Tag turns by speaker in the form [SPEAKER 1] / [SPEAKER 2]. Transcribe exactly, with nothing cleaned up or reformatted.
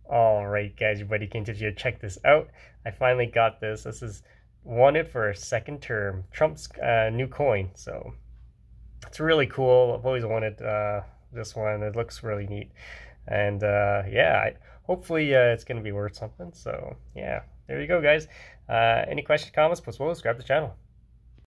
[SPEAKER 1] All right, guys, your buddy kintips here. Check this out. I finally got this. This is wanted for a second term. Trump's uh, new coin. So it's really cool. I've always wanted uh, this one. It looks really neat. And uh, yeah, I, hopefully uh, it's going to be worth something. So yeah, there you go, guys. Uh, any questions, comments, plus, well, subscribe to the channel.